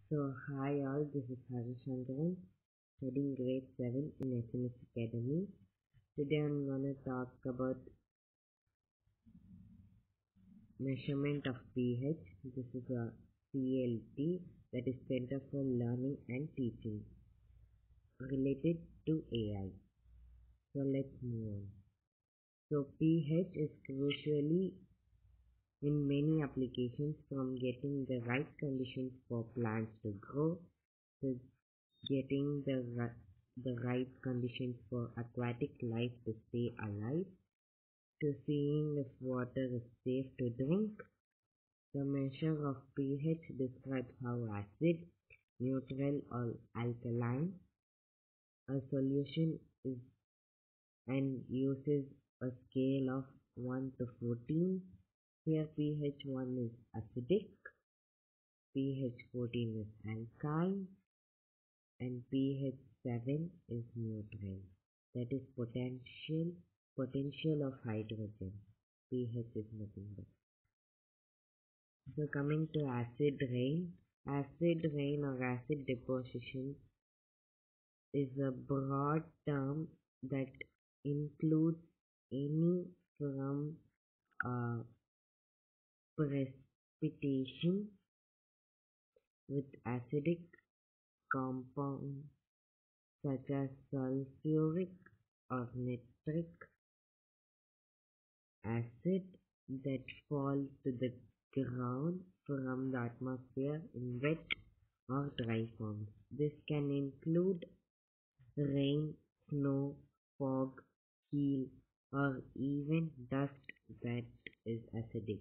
Hi all, this is shankaren, studying grade 7 in SNS Academy. Today I'm gonna talk about measurement of pH. This is a CLT, that is Center for Learning and Teaching, related to AI. So let's move on. So pH is crucially in many applications, from getting the right conditions for plants to grow to getting the right conditions for aquatic life to stay alive, to seeing if water is safe to drink. The measure of pH describes how acid, neutral or alkaline a solution is and uses a scale of 1 to 14. Here pH 1 is acidic, pH 14 is alkaline, and pH 7 is neutral. That is potential of hydrogen. pH is nothing but. So coming to acid rain or acid deposition is a broad term that includes any from uh, precipitation with acidic compounds such as sulfuric or nitric acid that fall to the ground from the atmosphere in wet or dry forms. This can include rain, snow, fog, hail, or even dust that is acidic.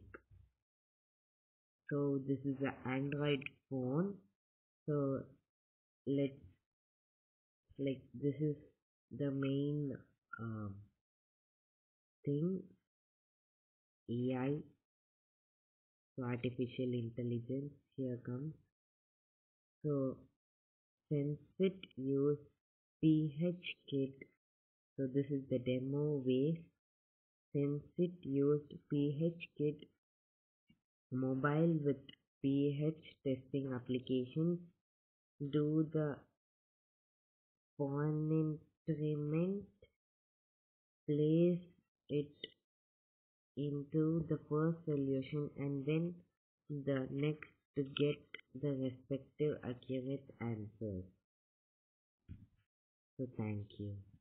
So this is an Android phone. So let's this is the main um, thing, AI. So artificial intelligence here comes. So Sensit use pH kit. So this is the demo way. Sensit used pH kit mobile with pH testing applications, do the phonetryment, place it into the first solution and then the next to get the respective accurate answers. So thank you.